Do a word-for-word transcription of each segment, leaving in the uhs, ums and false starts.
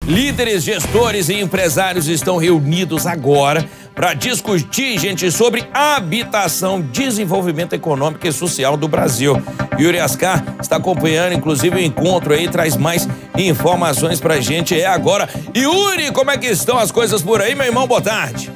Líderes, gestores e empresários estão reunidos agora para discutir, gente, sobre habitação, desenvolvimento econômico e social do Brasil. Yuri Ascar está acompanhando, inclusive, o encontro aí, traz mais informações pra gente. É agora. Yuri, como é que estão as coisas por aí, meu irmão? Boa tarde.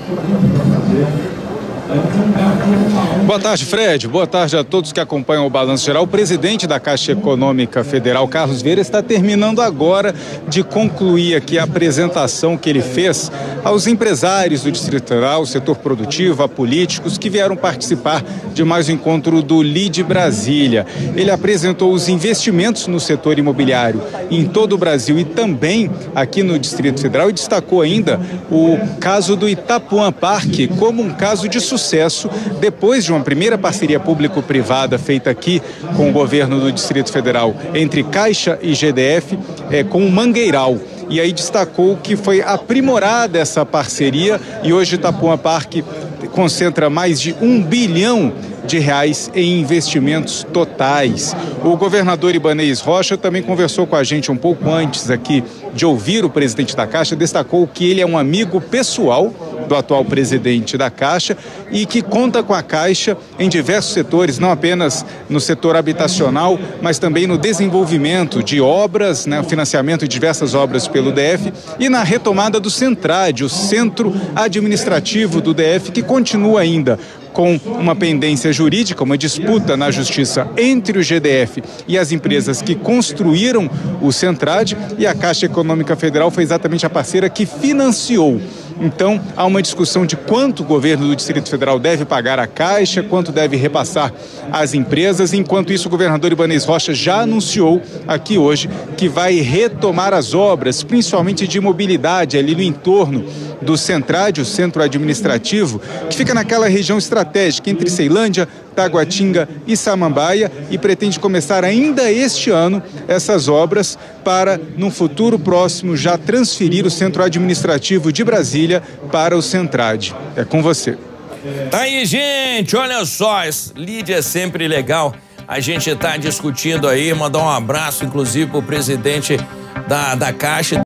Boa tarde, Fred. Boa tarde a todos que acompanham o Balanço Geral. O presidente da Caixa Econômica Federal, Carlos Vieira, está terminando agora de concluir aqui a apresentação que ele fez aos empresários do Distrito Federal, setor produtivo, a políticos que vieram participar de mais um encontro do Lide Brasília. Ele apresentou os investimentos no setor imobiliário em todo o Brasil e também aqui no Distrito Federal e destacou ainda o caso do Itapuã Parque como um caso de sucesso. Sucesso depois de uma primeira parceria público-privada feita aqui com o governo do Distrito Federal entre Caixa e G D F é, com o Mangueiral. E aí destacou que foi aprimorada essa parceria e hoje Itapuã Parque concentra mais de um bilhão de reais em investimentos totais. O governador Ibanez Rocha também conversou com a gente um pouco antes aqui de ouvir o presidente da Caixa, destacou que ele é um amigo pessoal do atual presidente da Caixa e que conta com a Caixa em diversos setores, não apenas no setor habitacional, mas também no desenvolvimento de obras, né, o financiamento de diversas obras pelo D F e na retomada do Centrade, o centro administrativo do D F, que continua ainda com uma pendência jurídica, uma disputa na justiça entre o G D F e as empresas que construíram o Centrade, e a Caixa Econômica Federal foi exatamente a parceira que financiou. Então, há uma discussão de quanto o governo do Distrito Federal deve pagar à Caixa, quanto deve repassar às empresas. Enquanto isso, o governador Ibanez Rocha já anunciou aqui hoje que vai retomar as obras, principalmente de mobilidade ali no entorno do Centrade, o centro administrativo, que fica naquela região estratégica entre Ceilândia, Taguatinga e Samambaia, e pretende começar ainda este ano essas obras para, no futuro próximo, já transferir o centro administrativo de Brasília para o Centrade. É com você. Tá aí, gente, olha só, esse Lide é sempre legal. A gente tá discutindo aí, mandar um abraço, inclusive, pro presidente da, da Caixa.